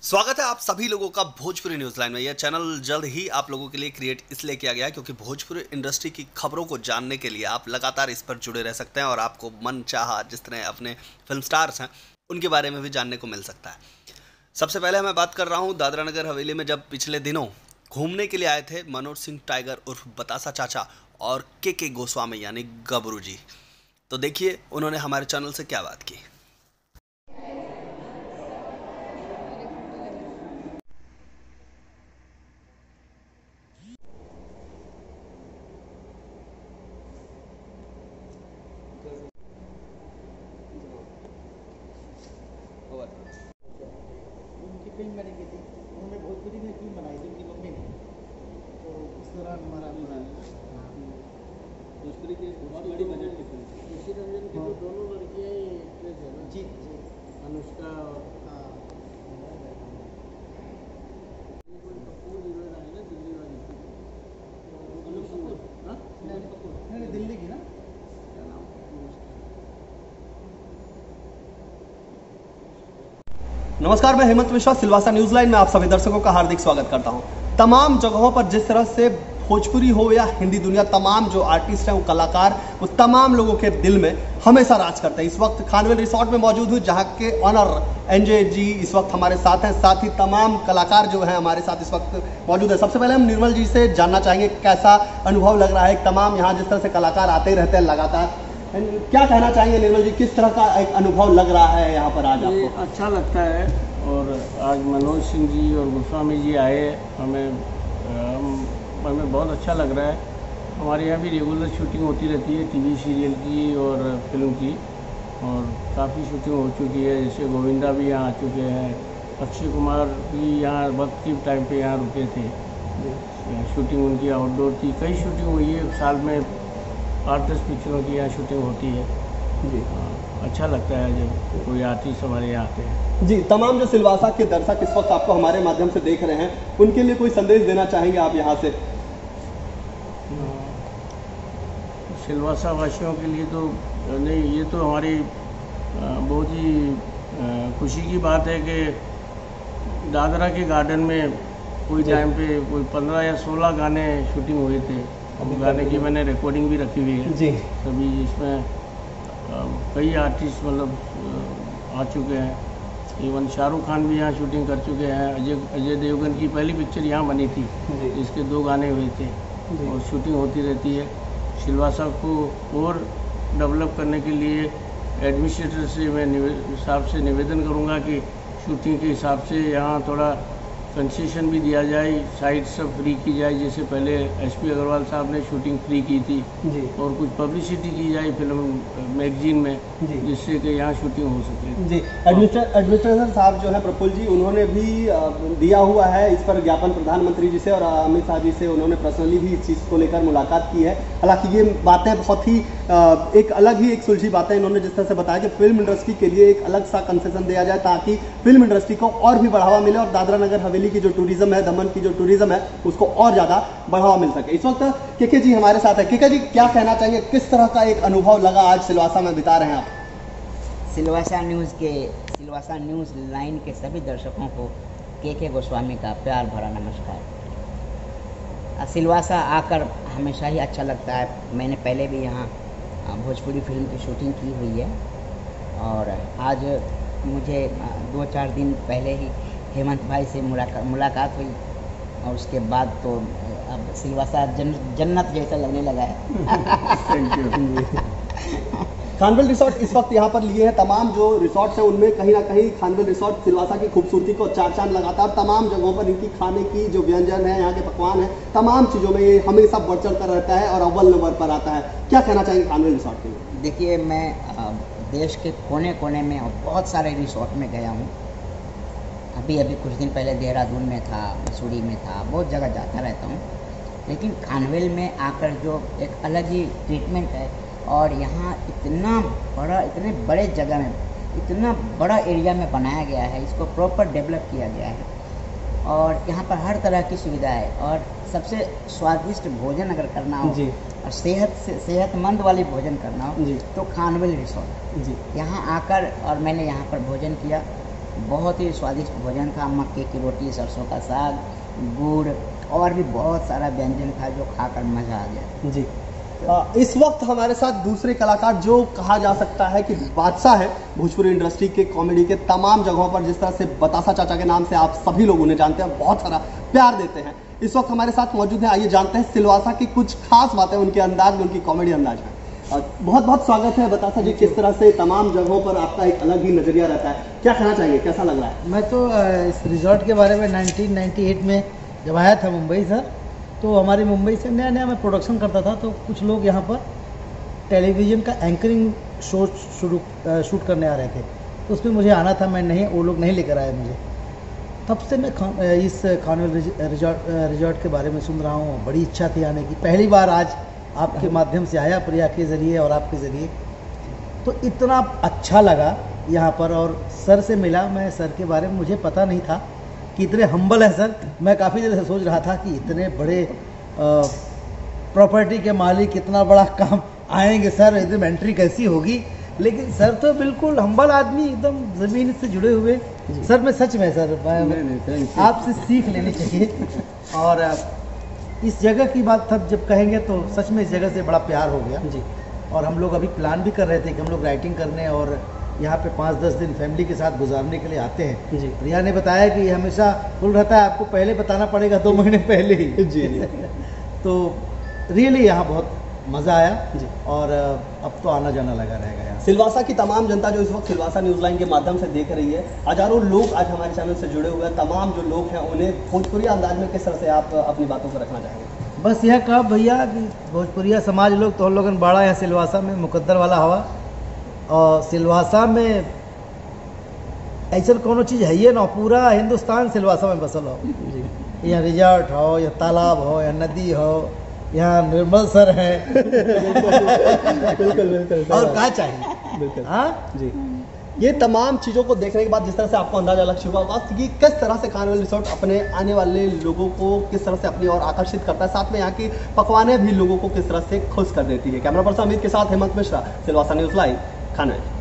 स्वागत है आप सभी लोगों का भोजपुरी न्यूज लाइन में। यह चैनल जल्द ही आप लोगों के लिए क्रिएट इसलिए किया गया है क्योंकि भोजपुरी इंडस्ट्री की खबरों को जानने के लिए आप लगातार इस पर जुड़े रह सकते हैं और आपको मन चाहा जिस तरह अपने फिल्म स्टार्स हैं उनके बारे में भी जानने को मिल सकता है। सबसे पहले मैं बात कर रहा हूँ दादरा नगर हवेली में जब पिछले दिनों घूमने के लिए आए थे मनोज सिंह टाइगर उर्फ बतासा चाचा और के गोस्वामी यानी गबरू जी। तो देखिए उन्होंने हमारे चैनल से क्या बात की। उनकी फिल्म मैंने की थी, उन्होंने भोजपुरी में फिल्म बनाई थी उनकी मम्मी ने, तो उस दौरान हमारा भोजपुरी की बहुत बड़ी बजट की फिल्म थी। ऋषि रंजन की तो दोनों लड़कियाँ ही एक्ट्रेस है ना, जी अनुष्का और हाँ कोई कपूर हीरोइन आई ना, दिल्ली वाली। अनुप कपूर, हाँ, नहीं दिल्ली की ना। क्या नाम है उसका? नमस्कार, मैं हेमंत मिश्रा सिलवासा न्यूज लाइन में आप सभी दर्शकों का हार्दिक स्वागत करता हूं। तमाम जगहों पर जिस तरह से भोजपुरी हो या हिंदी दुनिया, तमाम जो आर्टिस्ट हैं वो कलाकार, वो तमाम लोगों के दिल में हमेशा राज करते हैं। इस वक्त खानवेल रिसोर्ट में मौजूद हूँ जहां के ऑनर एनजे जी इस वक्त हमारे साथ हैं, साथ ही तमाम कलाकार जो हैं हमारे साथ इस वक्त मौजूद है। सबसे पहले हम निर्मल जी से जानना चाहेंगे कैसा अनुभव लग रहा है। तमाम यहाँ जिस तरह से कलाकार आते ही रहते हैं लगातार, क्या कहना चाहेंगे निर्मल जी, किस तरह का एक अनुभव लग रहा है यहाँ पर आज ये आपको? अच्छा लगता है और आज मनोज सिंह जी और गोस्वामी जी आए, हमें बहुत अच्छा लग रहा है। हमारे यहाँ भी रेगुलर शूटिंग होती रहती है टीवी सीरियल की और फिल्म की, और काफ़ी शूटिंग हो चुकी है। जैसे गोविंदा भी यहाँ आ चुके हैं, अक्षय कुमार भी यहाँ वक्त के टाइम पे यहाँ रुके थे, शूटिंग उनकी आउटडोर थी। कई शूटिंग हुई है, साल में 8-10 पिक्चरों की यहाँ शूटिंग होती है जी अच्छा लगता है जब कोई आर्टिस्ट हमारे यहाँ आते हैं। जी, तमाम जो सिलवासा के दर्शक इस वक्त आपको हमारे माध्यम से देख रहे हैं उनके लिए कोई संदेश देना चाहेंगे आप यहाँ से? सिलवासा वासियों के लिए तो नहीं, ये तो हमारी बहुत ही खुशी की बात है कि दादरा के गार्डन में कोई टाइम पे कोई 15 या 16 गाने शूटिंग हुए थे। अब गाने की मैंने रिकॉर्डिंग भी रखी हुई है जी सभी, जिसमें कई आर्टिस्ट मतलब आ चुके हैं। इवन शाहरुख खान भी यहाँ शूटिंग कर चुके हैं। अजय देवगन की पहली पिक्चर यहाँ बनी थी जिसके 2 गाने हुए थे और शूटिंग होती रहती है। सिलवासा को और डेवलप करने के लिए एडमिनिस्ट्रेटर से मैं साहब से निवेदन करूँगा कि शूटिंग के हिसाब से यहाँ थोड़ा कंसेशन भी दिया जाए, साइट सब फ्री की जाए, जैसे पहले एसपी अग्रवाल साहब ने शूटिंग फ्री की थी जी और कुछ पब्लिसिटी की जाए फिल्म मैगजीन में, जी जिससे कि यहाँ शूटिंग हो सके। जी एडमिनिस्ट्रेटर साहब जो है प्रफुल्ल जी, उन्होंने भी दिया हुआ है इस पर ज्ञापन प्रधानमंत्री जी से और अमित शाह जी से। उन्होंने पर्सनली भी इस चीज़ को लेकर मुलाकात की है। हालांकि ये बातें बहुत ही एक अलग ही एक सुलझी बातें इन्होंने जिस तरह से बताया कि फिल्म इंडस्ट्री के लिए एक अलग सा कंसेशन दिया जाए ताकि फिल्म इंडस्ट्री को और भी बढ़ावा मिले और दादरा नगर हवेली की जो टूरिज्म है, दमन की जो टूरिज्म है, उसको और ज़्यादा बढ़ावा मिल सके। इस वक्त के जी हमारे साथ है। के जी, क्या कहना चाहेंगे, किस तरह का एक अनुभव लगा आज सिलवासा में बिता रहे हैं आप? सिलवासा न्यूज़ लाइन के सभी दर्शकों को के गोस्वामी का प्यार भरा नमस्कार। सिलवासा आकर हमेशा ही अच्छा लगता है। मैंने पहले भी यहाँ भोजपुरी फिल्म की शूटिंग की हुई है और आज मुझे 2-4 दिन पहले ही हेमंत भाई से मुलाकात हुई और उसके बाद तो अब सिलवासा जन्नत जैसा लगने लगा है। Thank you. खानवेल रिसोर्ट इस वक्त यहाँ पर लिए हैं। तमाम जो रिसोर्ट्स हैं उनमें कहीं ना कहीं खानवेल रिसोर्ट सिलवासा की खूबसूरती को 4 चांद लगाता है और तमाम जगहों पर इनकी खाने की जो व्यंजन है, यहाँ के पकवान हैं, तमाम चीज़ों में ये हमेशा बढ़ चढ़ कर रहता है और अव्वल नंबर पर आता है। क्या कहना चाहेंगे खानवेल रिसोर्ट के लिए? देखिए, मैं देश के कोने कोने में और बहुत सारे रिसोर्ट में गया हूँ। अभी कुछ दिन पहले देहरादून में था, मसूरी में था, बहुत जगह जाता रहता हूँ। लेकिन खानवेल में आकर जो एक अलग ही ट्रीटमेंट है और यहाँ इतने बड़े जगह में, इतना बड़ा एरिया में बनाया गया है, इसको प्रॉपर डेवलप किया गया है और यहाँ पर हर तरह की सुविधा है और सबसे स्वादिष्ट भोजन अगर करना हो जी और सेहतमंद वाली भोजन करना हो जी तो खानवेल रिसोर्ट जी यहाँ आकर, और मैंने यहाँ पर भोजन किया बहुत ही स्वादिष्ट भोजन था। मक्के की रोटी, सरसों का साग, गुड़ और भी बहुत सारा व्यंजन था जो खाकर मज़ा आ गया जी। इस वक्त हमारे साथ दूसरे कलाकार जो कहा जा सकता है कि बादशाह है भोजपुरी इंडस्ट्री के कॉमेडी के तमाम जगहों पर, जिस तरह से बतासा चाचा के नाम से आप सभी लोग उन्हें जानते हैं, बहुत सारा प्यार देते हैं, इस वक्त हमारे साथ मौजूद हैं। आइए जानते हैं सिलवासा की कुछ खास बातें उनके अंदाज में, उनकी कॉमेडी अंदाज में। बहुत बहुत स्वागत है बतासा जी। किस तरह से तमाम जगहों पर आपका एक अलग ही नजरिया रहता है, क्या कहना चाहिए, कैसा लग रहा है? मैं तो इस रिजॉर्ट के बारे में 1998 में जब आया था मुंबई से, तो हमारी मुंबई से नया नया मैं प्रोडक्शन करता था, तो कुछ लोग यहाँ पर टेलीविज़न का एंकरिंग शो शूट करने आ रहे थे, तो उसमें मुझे आना था, मैं नहीं, वो लोग नहीं लेकर आए मुझे। तब से मैं इस खानवेल रिजॉर्ट के बारे में सुन रहा हूँ, बड़ी इच्छा थी आने की। पहली बार आज आपके माध्यम से आया, प्रिया के ज़रिए और आपके ज़रिए, तो इतना अच्छा लगा यहाँ पर। और सर से मिला, मैं सर के बारे में मुझे पता नहीं था कि इतने हम्बल है सर। मैं काफ़ी देर से सोच रहा था कि इतने बड़े प्रॉपर्टी के मालिक, इतना बड़ा काम आएंगे सर, एकदम एंट्री कैसी होगी, लेकिन सर तो बिल्कुल हम्बल आदमी, एकदम ज़मीन से जुड़े हुए। सर मैं सच में सर आपसे सीख लेनी चाहिए। और इस जगह की बात तब जब कहेंगे तो सच में इस जगह से बड़ा प्यार हो गया जी। और हम लोग अभी प्लान भी कर रहे थे कि हम लोग राइटिंग करने और यहाँ पे 5-10 दिन फैमिली के साथ गुजारने के लिए आते हैं जी। रिया ने बताया कि हमेशा फुल रहता है, आपको पहले बताना पड़ेगा, 2 महीने पहले ही जी। तो रियली यहाँ बहुत मज़ा आया जी। और अब तो आना जाना लगा रहेगा यहाँ। सिलवासा की तमाम जनता जो इस वक्त सिलवासा न्यूज़ लाइन के माध्यम से देख रही है, हजारों लोग आज हमारे चैनल से जुड़े हुए हैं, तमाम जो लोग हैं उन्हें भोजपुरी अंदाज में किस तरह से आप अपनी बातों को रखना चाहेंगे? बस यह कहा भैया कि भोजपुरिया समाज लोग तो लोगन बड़ा है सिलवासा में, मुकद्दर वाला हवा। और सिलवासा में ऐसा कोनो चीज़ है ये ना, पूरा हिंदुस्तान सिलवासा में बसल हो। यहाँ रिजॉर्ट हो, या तालाब हो, या नदी हो, यहाँ निर्मल सर है बिल्कुल और क्या चाहिए। हाँ जी। ये तमाम चीज़ों को देखने के बाद जिस तरह से आपको अंदाजा लग चुका होगा कि किस तरह से खानवेल रिजॉर्ट अपने आने वाले लोगों को किस तरह से अपनी ओर आकर्षित करता है, साथ में यहाँ की पकवानें भी लोगों को किस तरह से खुश कर देती है। कैमरा पर्सन अमित के साथ हेमंत मिश्रा, सिलवासा न्यूज़ लाइव, खानवेल।